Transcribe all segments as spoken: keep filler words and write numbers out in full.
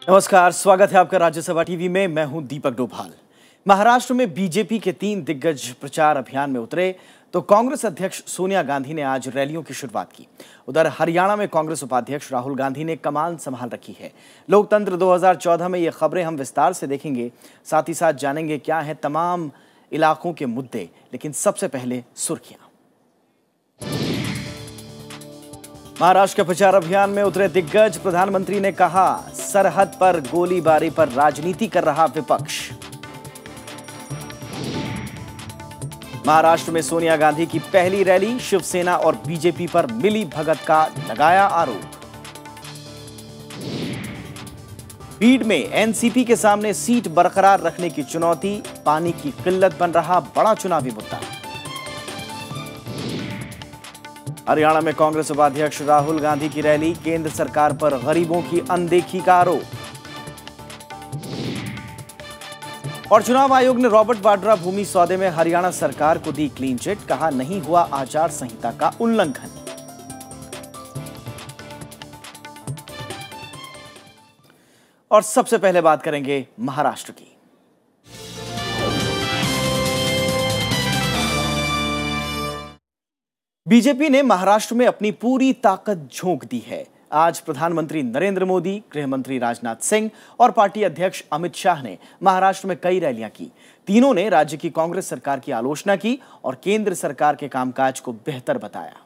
नमस्कार, स्वागत है आपका राज्यसभा टीवी में। मैं हूं दीपक डोभाल। महाराष्ट्र में बीजेपी के तीन दिग्गज प्रचार अभियान में उतरे तो कांग्रेस अध्यक्ष सोनिया गांधी ने आज रैलियों की शुरुआत की। उधर हरियाणा में कांग्रेस उपाध्यक्ष राहुल गांधी ने कमान संभाल रखी है। लोकतंत्र दो हज़ार चौदह में ये खबरें हम विस्तार से देखेंगे, साथ ही साथ जानेंगे क्या है तमाम इलाकों के मुद्दे। लेकिन सबसे पहले सुर्खियां। महाराष्ट्र के प्रचार अभियान में उतरे दिग्गज। प्रधानमंत्री ने कहा, सरहद पर गोलीबारी पर राजनीति कर रहा विपक्ष। महाराष्ट्र में सोनिया गांधी की पहली रैली। शिवसेना और बीजेपी पर मिली भगत का लगाया आरोप। बीड में एनसीपी के सामने सीट बरकरार रखने की चुनौती। पानी की किल्लत बन रहा बड़ा चुनावी मुद्दा। हरियाणा में कांग्रेस उपाध्यक्ष राहुल गांधी की रैली। केंद्र सरकार पर गरीबों की अनदेखी का आरोप। और चुनाव आयोग ने रॉबर्ट वाड्रा भूमि सौदे में हरियाणा सरकार को दी क्लीन चिट। कहा, नहीं हुआ आचार संहिता का उल्लंघन। और सबसे पहले बात करेंगे महाराष्ट्र की। बीजेपी ने महाराष्ट्र में अपनी पूरी ताकत झोंक दी है। आज प्रधानमंत्री नरेंद्र मोदी, गृह मंत्री राजनाथ सिंह और पार्टी अध्यक्ष अमित शाह ने महाराष्ट्र में कई रैलियां की। तीनों ने राज्य की कांग्रेस सरकार की आलोचना की और केंद्र सरकार के कामकाज को बेहतर बताया।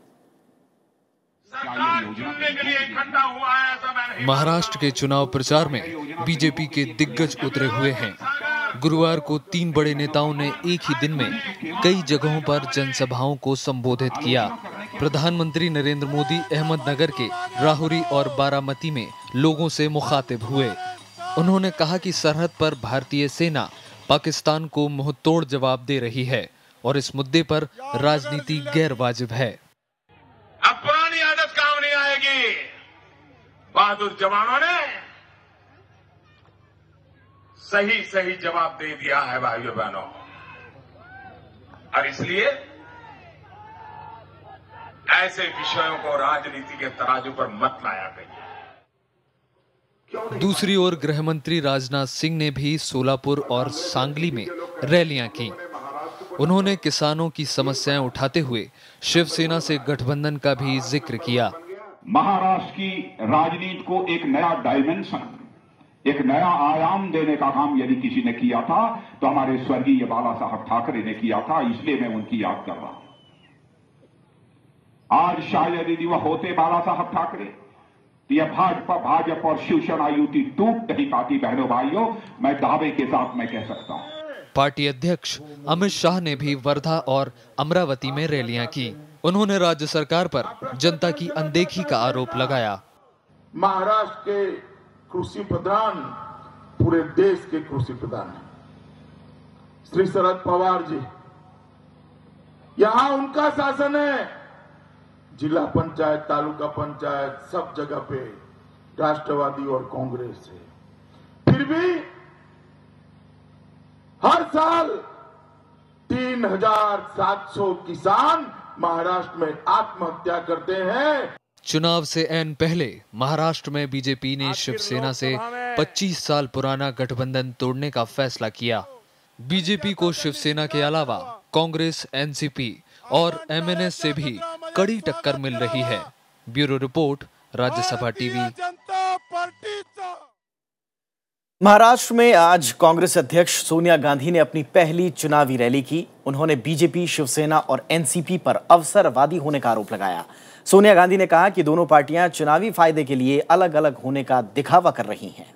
महाराष्ट्र के चुनाव प्रचार में बीजेपी के दिग्गज उतरे हुए हैं। गुरुवार को तीन बड़े नेताओं ने एक ही दिन में कई जगहों पर जनसभाओं को संबोधित किया। प्रधानमंत्री नरेंद्र मोदी अहमदनगर के राहुरी और बारामती में लोगों से मुखातिब हुए। उन्होंने कहा कि सरहद पर भारतीय सेना पाकिस्तान को मुंहतोड़ जवाब दे रही है और इस मुद्दे पर राजनीति गैर वाजिब है। अब पुरानी आदत काम नहीं आएगी। बहादुर जवानों ने सही सही जवाब दे दिया है भाइयों बहनों, और इसलिए ऐसे विषयों को राजनीति के तराजू पर मत लाया गया। दूसरी ओर गृह मंत्री राजनाथ सिंह ने भी सोलापुर और सांगली में रैलियां की। उन्होंने किसानों की समस्याएं उठाते हुए शिवसेना से गठबंधन का भी जिक्र किया। महाराष्ट्र की राजनीति को एक नया डायमेंशन, एक नया आयाम देने का काम यदि किसी ने किया था तो हमारे स्वर्गीय बाला साहब ठाकरे ने किया था। इसलिए मैं उनकी याद कर रहा हूं। आज शायद यदि वह होते बाला साहब ठाकरे तो यह भाजपा भाजपा और शिवसेना युति टूट नहीं पाती। बहनों भाइयों, मैं दावे के साथ मैं कह सकता हूं। पार्टी अध्यक्ष अमित शाह ने भी वर्धा और अमरावती में रैलियां की। उन्होंने राज्य सरकार पर जनता की अनदेखी का आरोप लगाया। महाराष्ट्र के कृषि प्रधान पूरे देश के कृषि प्रधान हैं, श्री शरद पवार जी। यहां उनका शासन है। जिला पंचायत, तालुका पंचायत, सब जगह पे राष्ट्रवादी और कांग्रेस है। फिर भी हर साल तीन हजार सात सौ किसान महाराष्ट्र में आत्महत्या करते हैं। चुनाव से ऐन पहले महाराष्ट्र में बीजेपी ने शिवसेना से पच्चीस साल पुराना गठबंधन तोड़ने का फैसला किया। बीजेपी को शिवसेना के अलावा कांग्रेस, एनसीपी और एमएनएस से भी कड़ी टक्कर मिल रही है। Bureau report, Rajya Sabha TV. Maharashtra में आज कांग्रेस अध्यक्ष सोनिया गांधी ने अपनी पहली चुनावी रैली की। उन्होंने बीजेपी, शिवसेना और एनसीपी पर अवसरवादी होने का आरोप लगाया। सोनिया गांधी ने कहा कि दोनों पार्टियां चुनावी फायदे के लिए अलग अलग होने का दिखावा कर रही हैं।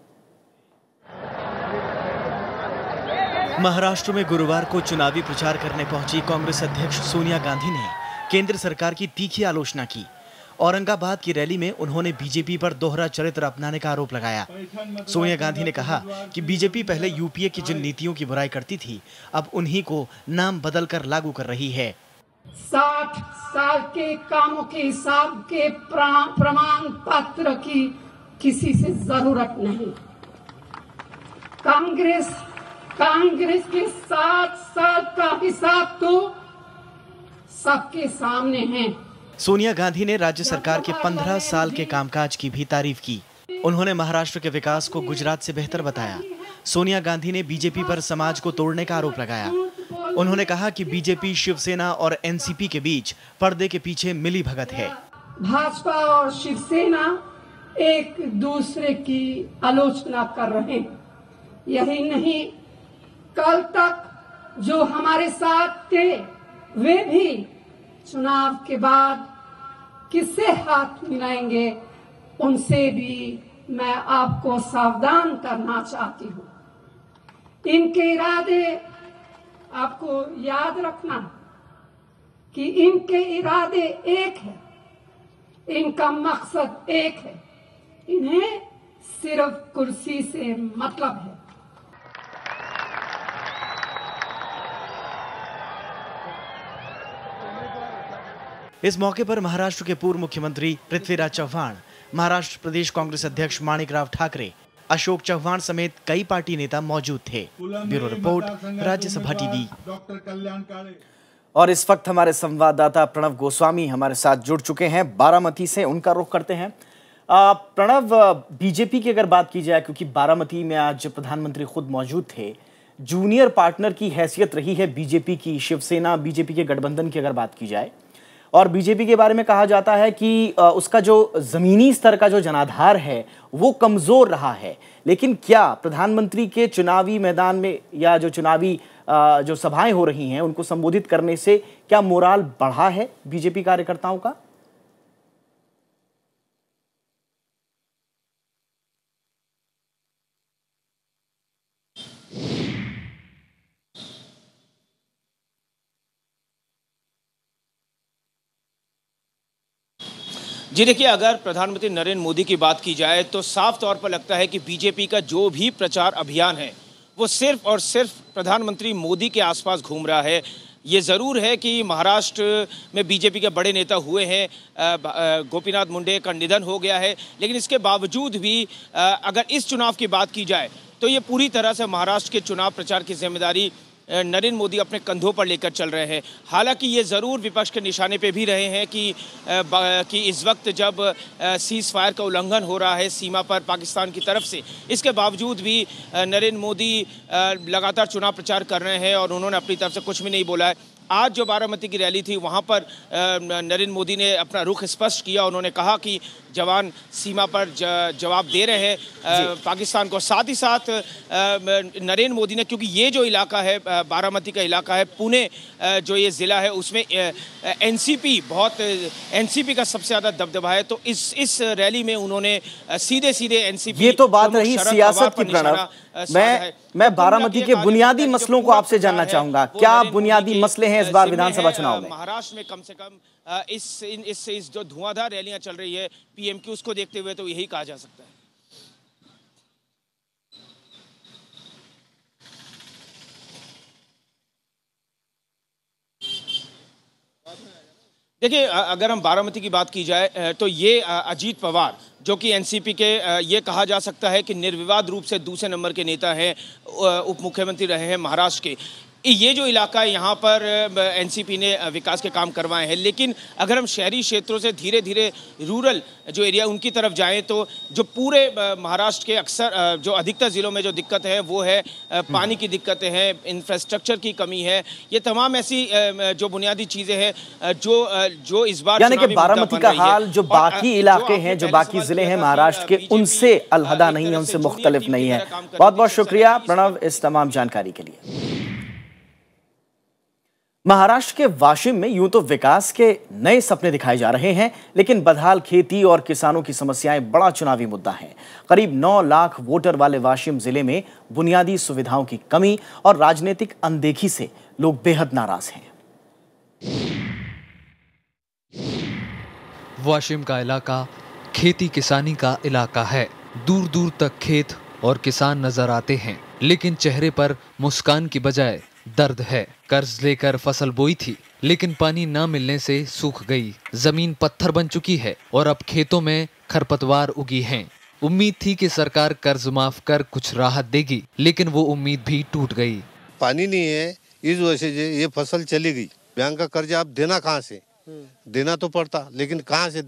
महाराष्ट्र में गुरुवार को चुनावी प्रचार करने पहुंची कांग्रेस अध्यक्ष सोनिया गांधी ने केंद्र सरकार की तीखी आलोचना की। औरंगाबाद की रैली में उन्होंने बीजेपी पर दोहरा चरित्र अपनाने का आरोप लगाया। सोनिया गांधी ने कहा कि बीजेपी पहले यूपीए की जिन नीतियों की बुराई करती थी, अब उन्हीं को नाम बदलकर लागू कर रही है। साठ साल के कामों के हिसाब के प्रमाण पत्र की किसी से जरूरत नहीं। कांग्रेस कांग्रेस के साठ साल का हिसाब तो सबके सामने है। सोनिया गांधी ने राज्य सरकार के पंद्रह साल के कामकाज की भी तारीफ की। उन्होंने महाराष्ट्र के विकास को गुजरात से बेहतर बताया। सोनिया गांधी ने बीजेपी पर समाज को तोड़ने का आरोप लगाया। उन्होंने कहा कि बीजेपी, शिवसेना और एनसीपी के बीच पर्दे के पीछे मिली भगत है। भाजपा और शिवसेना एक दूसरे की आलोचना कर रहे हैं। यही नहीं, कल तक जो हमारे साथ थे वे भी चुनाव के बाद किससे हाथ मिलाएंगे, उनसे भी मैं आपको सावधान करना चाहती हूँ। इनके इरादे आपको याद रखना कि इनके इरादे एक है, इनका मकसद एक है, इन्हें सिर्फ कुर्सी से मतलब है। इस मौके पर महाराष्ट्र के पूर्व मुख्यमंत्री पृथ्वीराज चव्हाण, महाराष्ट्र प्रदेश कांग्रेस अध्यक्ष माणिकराव ठाकरे, अशोक चव्हाण समेत कई पार्टी नेता मौजूद थे। Bureau report, Rajya Sabha TV. और इस वक्त हमारे संवाददाता प्रणव गोस्वामी हमारे साथ जुड़ चुके हैं बारामती से। उनका रुख करते हैं। प्रणव, बीजेपी की अगर बात की जाए, क्योंकि बारामती में आज प्रधानमंत्री खुद मौजूद थे, जूनियर पार्टनर की हैसियत रही है बीजेपी की, शिवसेना बीजेपी के गठबंधन की अगर बात की जाए, और बीजेपी के बारे में कहा जाता है कि उसका जो जमीनी स्तर का जो जनाधार है वो कमजोर रहा है। लेकिन क्या प्रधानमंत्री के चुनावी मैदान में या जो चुनावी जो सभाएं हो रही हैं उनको संबोधित करने से क्या मोराल बढ़ा है बीजेपी कार्यकर्ताओं का? जी देखिए, अगर प्रधानमंत्री नरेंद्र मोदी की बात की जाए तो साफ तौर पर लगता है कि बीजेपी का जो भी प्रचार अभियान है वो सिर्फ और सिर्फ प्रधानमंत्री मोदी के आसपास घूम रहा है। ये ज़रूर है कि महाराष्ट्र में बीजेपी के बड़े नेता हुए हैं, गोपीनाथ मुंडे का निधन हो गया है, लेकिन इसके बावजूद भी अगर इस चुनाव की बात की जाए तो ये पूरी तरह से महाराष्ट्र के चुनाव प्रचार की जिम्मेदारी नरेंद्र मोदी अपने कंधों पर लेकर चल रहे हैं। हालांकि ये ज़रूर विपक्ष के निशाने पे भी रहे हैं कि कि इस वक्त जब सीज़ फायर का उल्लंघन हो रहा है सीमा पर पाकिस्तान की तरफ से, इसके बावजूद भी नरेंद्र मोदी लगातार चुनाव प्रचार कर रहे हैं और उन्होंने अपनी तरफ से कुछ भी नहीं बोला है। आज जो बारामती की रैली थी वहाँ पर नरेंद्र मोदी ने अपना रुख स्पष्ट किया। उन्होंने कहा कि जवान सीमा पर जवाब दे रहे हैं पाकिस्तान को। साथ ही साथ नरेंद्र मोदी ने, क्योंकि ये जो इलाका है बारामती का इलाका है, पुणे जो ये ज़िला है उसमें एनसीपी बहुत एनसीपी का सबसे ज़्यादा दबदबा है, तो इस इस रैली में उन्होंने सीधे सीधे एनसीपी। ये तो बात रही सियासत की प्रणव। मैं मैं बारामती के बुनियादी मसलों को आपसे जानना चाहूंगा। क्या बुनियादी मसले हैं इस बार विधानसभा चुनाव में? महाराष्ट्र में कम से कम इस इस इस जो धुआंधार रैलियां चल रही है पीएम की, उसको देखते हुए तो यही कहा जा सकता है। देखिए, अगर हम बारामती की बात की जाए तो ये अजीत पवार जो कि एनसीपी के, ये कहा जा सकता है कि निर्विवाद रूप से दूसरे नंबर के नेता हैं, उप मुख्यमंत्री रहे हैं महाराष्ट्र के। ये जो इलाका है यहाँ पर एनसीपी ने विकास के काम करवाए हैं, लेकिन अगर हम शहरी क्षेत्रों से धीरे धीरे रूरल जो एरिया उनकी तरफ जाएं तो जो पूरे महाराष्ट्र के अक्सर जो अधिकतर ज़िलों में जो दिक्कत है वो है पानी की दिक्कतें हैं, इंफ्रास्ट्रक्चर की कमी है। ये तमाम ऐसी जो बुनियादी चीज़ें हैं जो जो इस बार यानी कि बारामती का हाल जो बाकी इलाके हैं, जो बाकी ज़िले हैं महाराष्ट्र के, उनसे अलहदा नहीं है, उनसे मुख्तलिफ नहीं है। बहुत बहुत शुक्रिया प्रणव इस तमाम जानकारी के लिए। महाराष्ट्र के वाशिम में यूं तो विकास के नए सपने दिखाए जा रहे हैं, लेकिन बदहाल खेती और किसानों की समस्याएं बड़ा चुनावी मुद्दा है। करीब नौ लाख वोटर वाले वाशिम जिले में बुनियादी सुविधाओं की कमी और राजनीतिक अनदेखी से लोग बेहद नाराज हैं। वाशिम का इलाका खेती किसानी का इलाका है। दूर दूर तक खेत और किसान नजर आते हैं, लेकिन चेहरे पर मुस्कान की बजाय दर्द है। कर्ज लेकर फसल बोई थी, लेकिन पानी न मिलने से सूख गई। जमीन पत्थर बन चुकी है और अब खेतों में खरपतवार उगी हैं। उम्मीद थी कि सरकार कर्ज माफ कर कुछ राहत देगी, लेकिन वो उम्मीद भी टूट गई। पानी नहीं है, इस वजह से ये फसल चली गई। बैंक का कर्ज आप देना कहाँ से? देना तो पड़ता, लेकिन कहाँ से देना?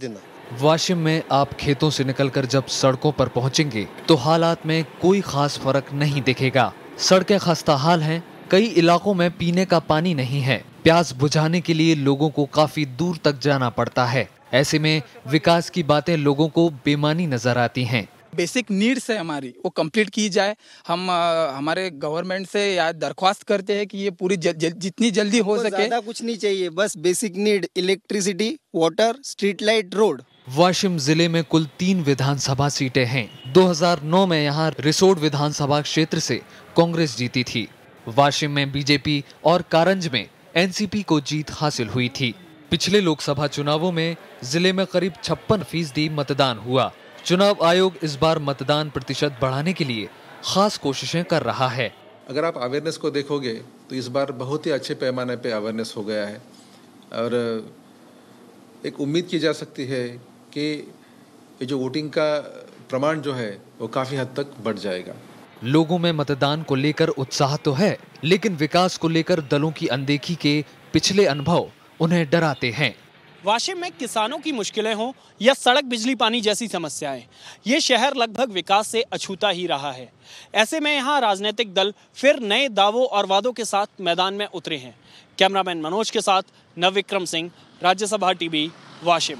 वाशिम में आप खेतों से निकलकर जब सड़कों पर पहुंचेंगे तो हालात में कोई खास फर्क नहीं दिखेगा। सड़कें खस्ताहाल हैं, कई इलाकों में पीने का पानी नहीं है, प्यास बुझाने के लिए लोगों को काफी दूर तक जाना पड़ता है। ऐसे में विकास की बातें लोगों को बेमानी नजर आती हैं। बेसिक नीड्स है हमारी, वो कंप्लीट की जाए। हम आ, हमारे गवर्नमेंट से या दरख्वास्त करते हैं कि ये पूरी ज, ज, जितनी जल्दी हो सके। ज्यादा कुछ नहीं चाहिए, बस basic need electricity, water, street light, road. Washim जिले में कुल तीन विधानसभा सीटें हैं। दो हज़ार नौ में यहाँ रिसोड विधानसभा क्षेत्र से कांग्रेस जीती थी। वाशिम में बीजेपी और कारंज में एनसीपी को जीत हासिल हुई थी। पिछले लोकसभा चुनावों में जिले में करीब छप्पन फीसदी मतदान हुआ। चुनाव आयोग इस बार मतदान प्रतिशत बढ़ाने के लिए खास कोशिशें कर रहा है। अगर आप अवेयरनेस को देखोगे तो इस बार बहुत ही अच्छे पैमाने पे अवेयरनेस हो गया है और एक उम्मीद की जा सकती है कि ये जो वोटिंग का प्रमाण जो है वो काफी हद तक बढ़ जाएगा। लोगों में मतदान को लेकर उत्साह तो है, लेकिन विकास को लेकर दलों की अनदेखी के पिछले अनुभव उन्हें डराते हैं। वाशिम में किसानों की मुश्किलें हों या सड़क, बिजली, पानी जैसी समस्याएं, ये शहर लगभग विकास से अछूता ही रहा है। ऐसे में यहाँ राजनीतिक दल फिर नए दावों और वादों के साथ मैदान में उतरे हैं। कैमरामैन मनोज के साथ Navvikram Singh, Rajya Sabha TV, Washim.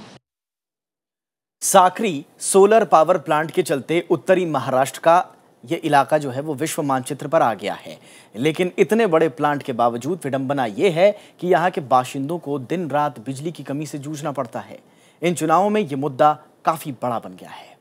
Sakri solar power plant के चलते उत्तरी महाराष्ट्र का ये इलाका जो है वो विश्व मानचित्र पर आ गया है, लेकिन इतने बड़े प्लांट के बावजूद विडंबना ये है कि यहाँ के बाशिंदों को दिन रात बिजली की कमी से जूझना पड़ता है। इन चुनावों में ये मुद्दा काफी बड़ा बन गया है।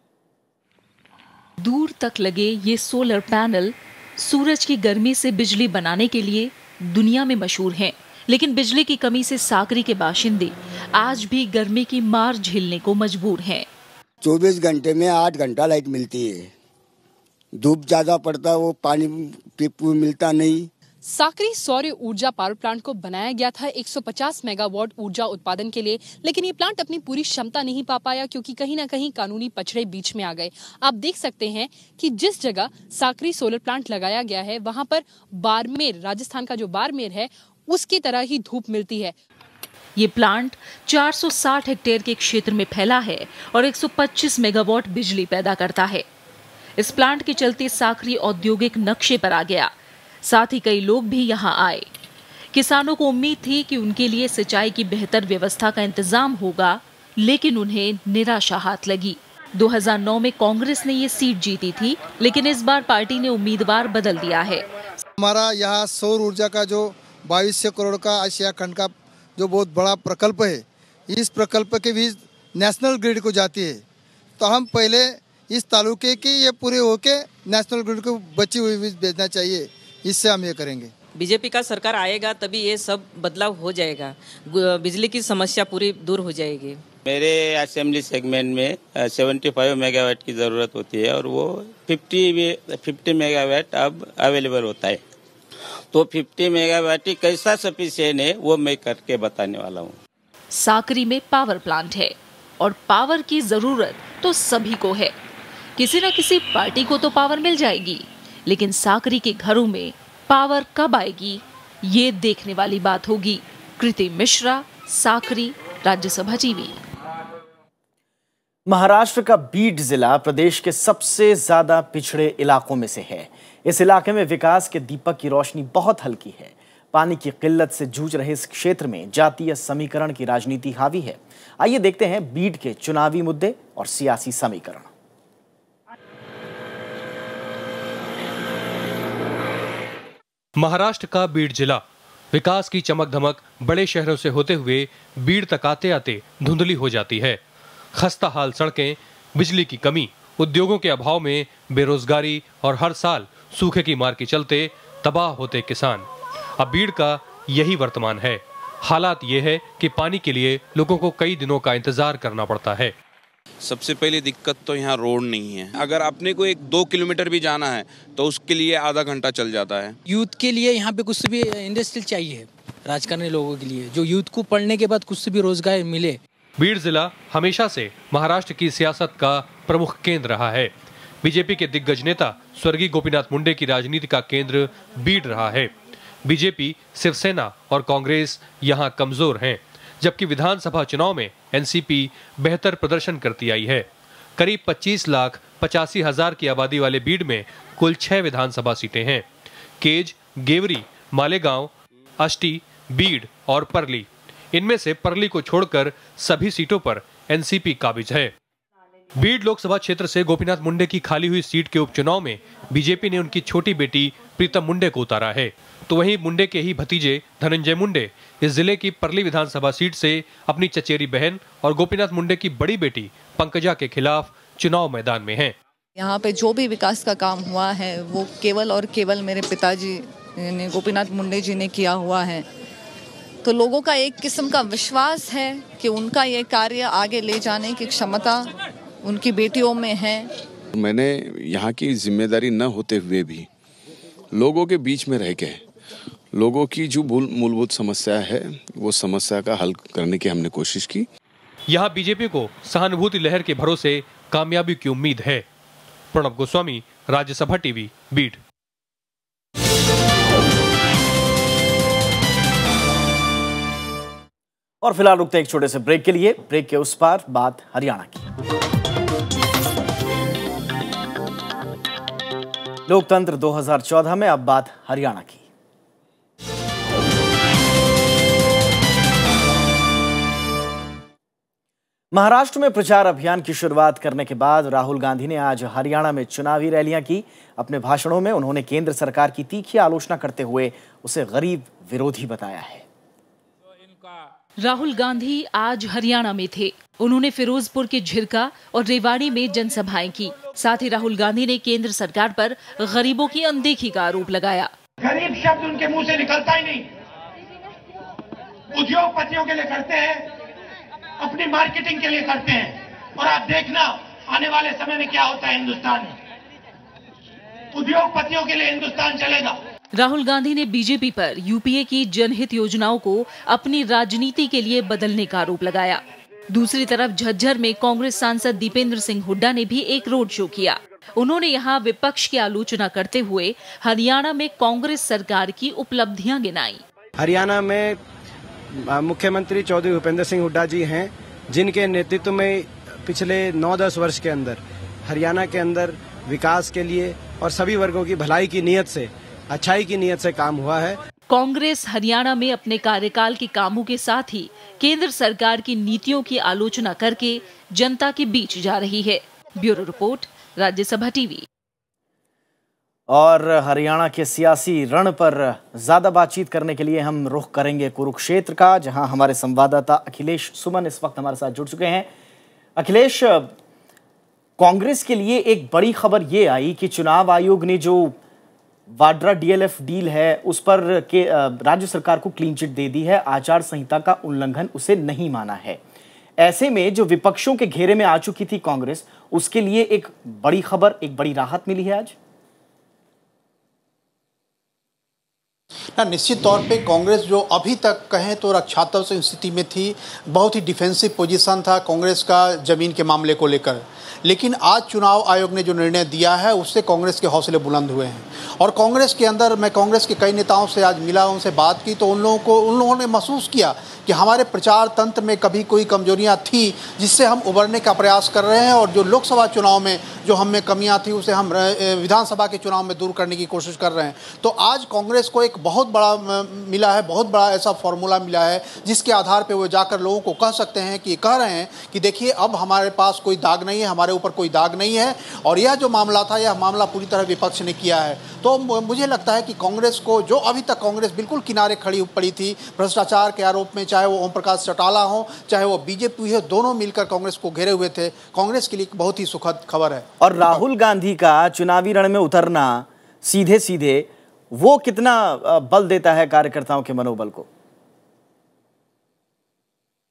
दूर तक लगे ये सोलर पैनल सूरज की गर्मी से बिजली बनाने के लिए दुनिया में मशहूर हैं, लेकिन बिजली की कमी से साकरी के बाशिंदे आज भी गर्मी की मार झेलने को मजबूर हैं। चौबीस घंटे में आठ घंटा लाइट मिलती है, धूप ज्यादा पड़ता है, वो पानी मिलता नहीं। साकरी सौर ऊर्जा पावर प्लांट को बनाया गया था एक सौ पचास मेगावाट ऊर्जा उत्पादन के लिए, लेकिन ये प्लांट अपनी पूरी क्षमता नहीं पा पाया क्योंकि कहीं ना कहीं कानूनी पछड़े बीच में आ गए। आप देख सकते हैं कि जिस जगह साकरी सोलर प्लांट लगाया गया है वहां पर बाड़मेर, राजस्थान का जो बाड़मेर है, उसकी तरह ही धूप मिलती है। ये प्लांट चार सौ साठ हेक्टेयर के क्षेत्र में फैला है और एक सौ पच्चीस मेगावाट बिजली पैदा करता है। इस प्लांट के चलते साकरी औद्योगिक नक्शे पर आ गया, साथ ही कई लोग भी यहाँ आए। किसानों को उम्मीद थी कि उनके लिए सिंचाई की बेहतर व्यवस्था का इंतजाम होगा, लेकिन उन्हें निराशा हाथ लगी। दो हज़ार नौ में कांग्रेस ने ये सीट जीती थी, लेकिन इस बार पार्टी ने उम्मीदवार बदल दिया है। हमारा यहाँ सौर ऊर्जा का जो बाईस सौ करोड़ का एशिया खंड का जो बहुत बड़ा प्रकल्प है, इस प्रकल्प के भी नेशनल ग्रिड को जाती है, तो हम पहले इस तालुके की ये पूरे होके नेशनल ग्रिड को बची हुई भी भेजना चाहिए, इससे हम ये करेंगे। बीजेपी का सरकार आएगा तभी ये सब बदलाव हो जाएगा, बिजली की समस्या पूरी दूर हो जाएगी। मेरे असेंबली सेगमेंट में पचहत्तर मेगावाट की ज़रूरत होती है और वो पचास पचास मेगावाट अब अवेलेबल होता है, तो पचास मेगावाट ही कैसा सफिशिएंट है वो मैं करके बताने वाला हूँ। साकरी में पावर प्लांट है और पावर की जरूरत तो सभी को है। किसी न किसी पार्टी को तो पावर मिल जाएगी, लेकिन साकरी के घरों में पावर कब आएगी ये देखने वाली बात होगी। कृति मिश्रा, साकरी, राज्यसभा टीवी। महाराष्ट्र का बीड जिला प्रदेश के सबसे ज्यादा पिछड़े इलाकों में से है। इस इलाके में विकास के दीपक की रोशनी बहुत हल्की है। पानी की किल्लत से जूझ रहे इस क्षेत्र में जातीय समीकरण की राजनीति हावी है। आइए देखते हैं बीड के चुनावी मुद्दे और सियासी समीकरण। महाराष्ट्र का बीड जिला विकास की चमक धमक बड़े शहरों से होते हुए बीड तक आते आते धुंधली हो जाती है। खस्ता हाल सड़कें, बिजली की कमी, उद्योगों के अभाव में बेरोजगारी और हर साल सूखे की मार के चलते तबाह होते किसान। अब बीड का यही वर्तमान है। हालात ये है कि पानी के लिए लोगों को कई दिनों का इंतजार करना पड़ता है। सबसे पहली दिक्कत तो यहाँ रोड नहीं है। अगर अपने को एक दो किलोमीटर भी जाना है तो उसके लिए आधा घंटा चल जाता है। यूथ के लिए यहाँ पे कुछ भी इंडस्ट्रियल चाहिए, राजकारणी लोगों के लिए, जो यूथ को पढ़ने के बाद कुछ भी रोजगार मिले। बीड जिला हमेशा से महाराष्ट्र की सियासत का प्रमुख केंद्र रहा है। बीजेपी के दिग्गज नेता स्वर्गीय गोपीनाथ मुंडे की राजनीति का केंद्र बीड रहा है। बीजेपी, शिवसेना और कांग्रेस यहाँ कमजोर हैं। जबकि विधानसभा चुनाव में एनसीपी बेहतर प्रदर्शन करती आई है। करीब पच्चीस लाख पचासी हजार की आबादी वाले बीड में कुल छह विधानसभा सीटें हैं। केज, गेवरी, मालेगांव, अष्टी, बीड और परली, इनमें से परली को छोड़कर सभी सीटों पर एनसीपी काबिज है। बीड लोकसभा क्षेत्र से गोपीनाथ मुंडे की खाली हुई सीट के उपचुनाव में बीजेपी ने उनकी छोटी बेटी प्रीतम मुंडे को उतारा है, तो वहीं मुंडे के ही भतीजे धनंजय मुंडे इस जिले की परली विधानसभा सीट से अपनी चचेरी बहन और गोपीनाथ मुंडे की बड़ी बेटी पंकजा के खिलाफ चुनाव मैदान में हैं। यहाँ पे जो भी विकास का काम हुआ है वो केवल और केवल मेरे पिताजी ने, गोपीनाथ मुंडे जी ने किया हुआ है। तो लोगों का एक किस्म का विश्वास है कि उनका ये कार्य आगे ले जाने की क्षमता उनकी बेटियों में है। मैंने यहाँ की जिम्मेदारी न होते हुए भी लोगों के बीच में रह के लोगों की जो मूलभूत समस्या है वो समस्या का हल करने की हमने कोशिश की। यहाँ बीजेपी को सहानुभूति लहर के भरोसे कामयाबी की उम्मीद है। प्रणब गोस्वामी, राज्यसभा टीवी, बीड। और फिलहाल रुकते हैं एक छोटे से ब्रेक के लिए। ब्रेक के उस पार बात हरियाणा की। लोकतंत्र दो हज़ार चौदह में अब बात हरियाणा की। महाराष्ट्र में प्रचार अभियान की शुरुआत करने के बाद राहुल गांधी ने आज हरियाणा में चुनावी रैलियां की। अपने भाषणों में उन्होंने केंद्र सरकार की तीखी आलोचना करते हुए उसे गरीब विरोधी बताया है। राहुल गांधी आज हरियाणा में थे। उन्होंने फिरोजपुर के झिरका और रेवाड़ी में जनसभाएं की। साथ ही राहुल गांधी ने केंद्र सरकार पर गरीबों की अनदेखी का आरोप लगाया। गरीब शब्द उनके मुंह से निकलता ही नहीं। उद्योगपतियों के लिए करते हैं, अपनी मार्केटिंग के लिए करते हैं। और आप देखना आने वाले समय में क्या होता है हिंदुस्तान में। उद्योगपतियों के लिए हिंदुस्तान चलेगा। राहुल गांधी ने बीजेपी पर यूपीए की जनहित योजनाओं को अपनी राजनीति के लिए बदलने का आरोप लगाया। दूसरी तरफ झज्जर में कांग्रेस सांसद दीपेंद्र सिंह हुड्डा ने भी एक रोड शो किया। उन्होंने यहां विपक्ष की आलोचना करते हुए हरियाणा में कांग्रेस सरकार की उपलब्धियां गिनाई। हरियाणा में मुख्यमंत्री चौधरी भूपेंद्र सिंह हुड्डा जी हैं, जिनके नेतृत्व में पिछले नौ दस वर्ष के अंदर हरियाणा के अंदर विकास के लिए और सभी वर्गों की भलाई की नीयत से, अच्छाई की नीयत से काम हुआ है। कांग्रेस हरियाणा में अपने कार्यकाल के कामों के साथ ही केंद्र सरकार की नीतियों की आलोचना करके जनता के बीच जा रही है। Bureau report, Rajya Sabha TV. और हरियाणा के सियासी रण पर ज्यादा बातचीत करने के लिए हम रुख करेंगे कुरुक्षेत्र का, जहां हमारे संवाददाता अखिलेश सुमन इस वक्त हमारे साथ जुड़ चुके हैं। अखिलेश, कांग्रेस के लिए एक बड़ी खबर ये आई कि चुनाव आयोग ने जो वाड्रा डीएलएफ डील है उस पर के राज्य सरकार को क्लीन चिट दे दी है। आचार संहिता का उल्लंघन उसे नहीं माना है। ऐसे में जो विपक्षों के घेरे में आ चुकी थी कांग्रेस, उसके लिए एक बड़ी खबर, एक बड़ी राहत मिली है आज। ना निश्चित तौर पे कांग्रेस जो अभी तक कहें तो रक्षात्मक स्थिति में थी, बहुत ही डिफेंसिव पोजीशन था कांग्रेस का जमीन के मामले को लेकर, लेकिन आज चुनाव आयोग ने जो निर्णय दिया है उससे कांग्रेस के हौसले बुलंद हुए हैं। और कांग्रेस के अंदर मैं कांग्रेस के कई नेताओं से आज मिला, उनसे बात की, तो उन लोगों को उन लोगों ने महसूस किया कि हमारे प्रचार तंत्र में कभी कोई कमजोरियां थी जिससे हम उबरने का प्रयास कर रहे हैं, और जो लोकसभा चुनाव में जो हम में कमियां थी उसे हम विधानसभा के चुनाव में दूर करने की कोशिश कर रहे हैं। तो आज कांग्रेस को एक बहुत बड़ा मिला है, बहुत बड़ा ऐसा फॉर्मूला मिला है जिसके आधार पर वो जाकर लोगों को कह सकते हैं कि कह रहे हैं कि देखिए अब हमारे पास कोई दाग नहीं है, हमारे ऊपर कोई दाग नहीं है, और यह जो मामला था यह मामला पूरी तरह विपक्ष ने किया है। तो मुझे लगता है कि कांग्रेस को, जो अभी तक कांग्रेस बिल्कुल किनारे खड़ी पड़ी थी भ्रष्टाचार के आरोप में, चाहे वो ओम प्रकाश चौटाला हो चाहे वो बीजेपी हो, दोनों मिलकर कांग्रेस को घेरे हुए थे। कांग्रेस के लिए एक बहुत ही सुखद खबर है। और राहुल गांधी का चुनावी रण में उतरना सीधे सीधे, वो कितना बल देता है कार्यकर्ताओं के मनोबल को?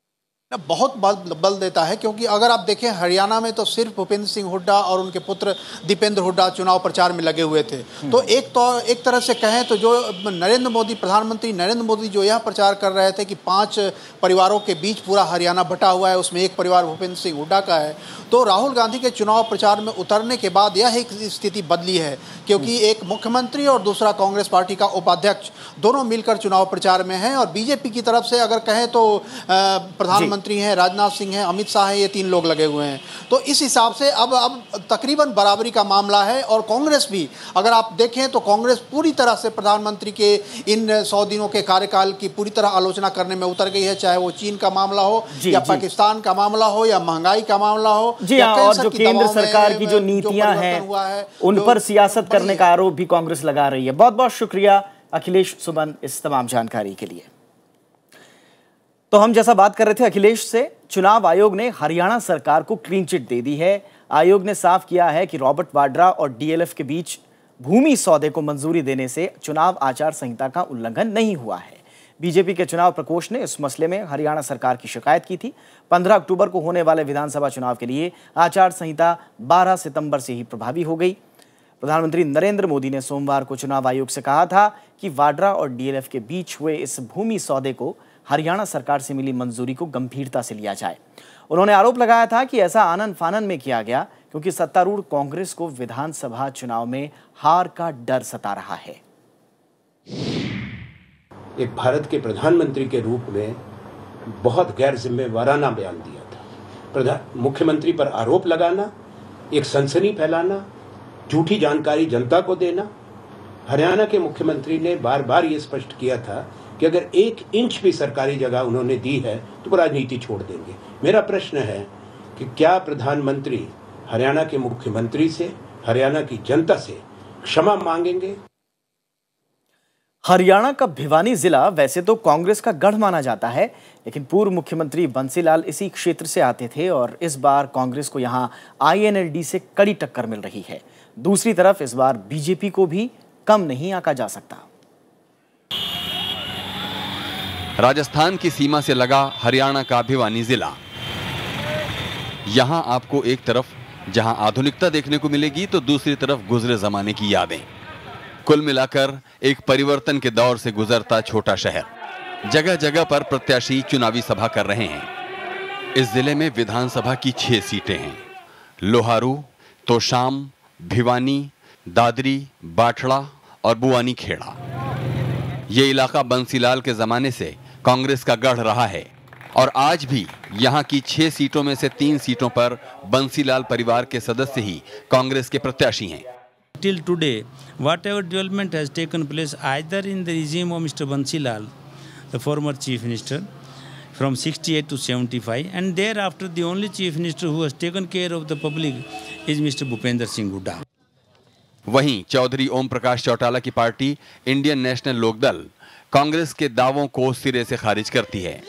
बहुत बल बल देता है, क्योंकि अगर आप देखें हरियाणा में तो सिर्फ भूपेंद्र सिंह हुड्डा और उनके पुत्र दीपेंद्र हुड्डा चुनाव प्रचार में लगे हुए थे। तो एक तो एक तरह से कहें तो जो नरेंद्र मोदी प्रधानमंत्री नरेंद्र मोदी जो यह प्रचार कर रहे थे कि पांच परिवारों के बीच पूरा हरियाणा बटा हुआ है, उसमें एक परिवार भूपेंद्र सिंह हुड्डा का है, तो राहुल गांधी के चुनाव प्रचार में उतरने के बाद यह एक स्थिति बदली है, क्योंकि एक मुख्यमंत्री और दूसरा कांग्रेस पार्टी का उपाध्यक्ष दोनों मिलकर चुनाव प्रचार में हैं। और बीजेपी की तरफ से अगर कहें तो प्रधानमंत्री हैं, राजनाथ सिंह हैं, अमित शाह हैं, ये तीन लोग लगे हुए हैं। तो इस हिसाब से अब अब तकरीबन बराबरी का मामला है। और कांग्रेस भी अगर आप देखें तो कांग्रेस पूरी तरह से प्रधानमंत्री के इन सौ दिनों के कार्यकाल की पूरी तरह आलोचना करने में उतर गई है, चाहे वो चीन का मामला हो या पाकिस्तान का मामला हो या महंगाई का मामला हो। जी हाँ, और जो केंद्र सरकार की जो नीतियां हैं उन पर सियासत करने का आरोप भी कांग्रेस लगा रही है। बहुत बहुत शुक्रिया अखिलेश सुमन इस तमाम जानकारी के लिए। तो हम जैसा बात कर रहे थे अखिलेश से, चुनाव आयोग ने हरियाणा सरकार को क्लीन चिट दे दी है। आयोग ने साफ किया है कि रॉबर्ट वाड्रा और डीएलएफ के बीच भूमि सौदे को मंजूरी देने से चुनाव आचार संहिता का उल्लंघन नहीं हुआ है। बीजेपी के चुनाव प्रकोष्ठ ने इस मसले में हरियाणा सरकार की शिकायत की थी। पंद्रह अक्टूबर को होने वाले विधानसभा चुनाव के लिए आचार संहिता बारह सितंबर से ही प्रभावी हो गई। प्रधानमंत्री नरेंद्र मोदी ने सोमवार को चुनाव आयोग से कहा था कि वाड्रा और डीएलएफ के बीच हुए इस भूमि सौदे को हरियाणा सरकार से मिली मंजूरी को गंभीरता से लिया जाए। उन्होंने आरोप लगाया था कि ऐसा आनन फानन में किया गया क्योंकि सत्तारूढ़ कांग्रेस को विधानसभा चुनाव में हार का डर सता रहा है। एक भारत के प्रधानमंत्री के रूप में बहुत गैर जिम्मेवाराना बयान दिया था। प्रधान मुख्यमंत्री पर आरोप लगाना, एक सनसनी फैलाना, झूठी जानकारी जनता को देना। हरियाणा के मुख्यमंत्री ने बार बार ये स्पष्ट किया था कि अगर एक इंच भी सरकारी जगह उन्होंने दी है तो वो राजनीति छोड़ देंगे। मेरा प्रश्न है कि क्या प्रधानमंत्री हरियाणा के मुख्यमंत्री से, हरियाणा की जनता से क्षमा मांगेंगे? हरियाणा का भिवानी जिला वैसे तो कांग्रेस का गढ़ माना जाता है, लेकिन पूर्व मुख्यमंत्री बंसीलाल इसी क्षेत्र से आते थे और इस बार कांग्रेस को यहां आईएनएलडी से कड़ी टक्कर मिल रही है। दूसरी तरफ इस बार बीजेपी को भी कम नहीं आंका जा सकता। राजस्थान की सीमा से लगा हरियाणा का भिवानी जिला। यहां आपको एक तरफ जहां आधुनिकता देखने को मिलेगी तो दूसरी तरफ गुजरे जमाने की यादें। कुल मिलाकर एक परिवर्तन के दौर से गुजरता छोटा शहर। जगह जगह पर प्रत्याशी चुनावी सभा कर रहे हैं। इस जिले में विधानसभा की छह सीटें हैं। लोहारू, तोशाम, भिवानी, दादरी, बाठड़ा और बुआनी खेड़ा। ये इलाका बंसीलाल के जमाने से कांग्रेस का गढ़ रहा है और आज भी यहाँ की छह सीटों में से तीन सीटों पर बंसीलाल परिवार के सदस्य ही कांग्रेस के प्रत्याशी हैं। Till today, whatever development has taken place either in the regime of Mister Bansilal, the former chief minister, from sixty-eight to seventy-five, and thereafter the only chief minister who has taken care of the public is Mister Bhupender Singh Hooda. वहीं चौधरी ओम प्रकाश चौटाला की party Indian National Lok Dal Congress के दावों को सिरे से खारिज करती है।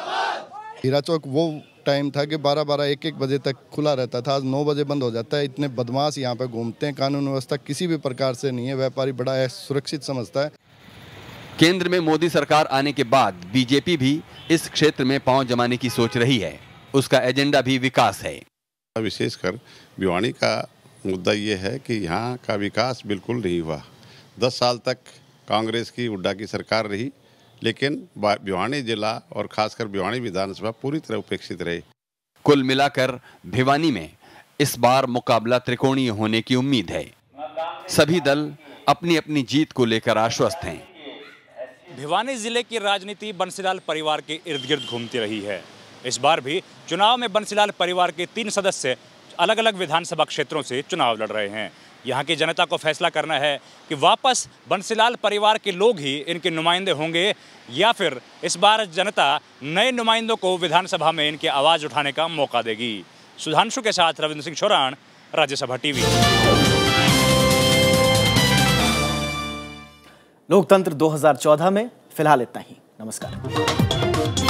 हीरा चौक वो टाइम था कि बारह बारह एक एक बजे तक खुला रहता था, आज नौ बजे बंद हो जाता है। इतने बदमाश यहाँ पे घूमते हैं, कानून व्यवस्था किसी भी प्रकार से नहीं है। व्यापारी बड़ा है, सुरक्षित समझता है। केंद्र में मोदी सरकार आने के बाद बीजेपी भी इस क्षेत्र में पांव जमाने की सोच रही है। उसका एजेंडा भी विकास है। विशेषकर भिवानी का मुद्दा ये है कि यहाँ का विकास बिल्कुल नहीं हुआ। दस साल तक कांग्रेस की हुड्डा की सरकार रही, लेकिन भिवानी जिला और खासकर भिवानी विधानसभा पूरी तरह उपेक्षित रहे। कुल मिलाकर भिवानी में इस बार मुकाबला त्रिकोणीय होने की उम्मीद है। सभी दल अपनी अपनी जीत को लेकर आश्वस्त हैं। भिवानी जिले की राजनीति बंसीलाल परिवार के इर्द गिर्द घूमती रही है। इस बार भी चुनाव में बंसीलाल परिवार के तीन सदस्य अलग अलग विधानसभा क्षेत्रों से चुनाव लड़ रहे हैं। यहाँ की जनता को फैसला करना है कि वापस बंसीलाल परिवार के लोग ही इनके नुमाइंदे होंगे या फिर इस बार जनता नए नुमाइंदों को विधानसभा में इनकी आवाज़ उठाने का मौका देगी। सुधांशु के साथ रविंद्र सिंह छोरान, राज्यसभा टीवी। लोकतंत्र दो हज़ार चौदह में फिलहाल इतना ही। नमस्कार।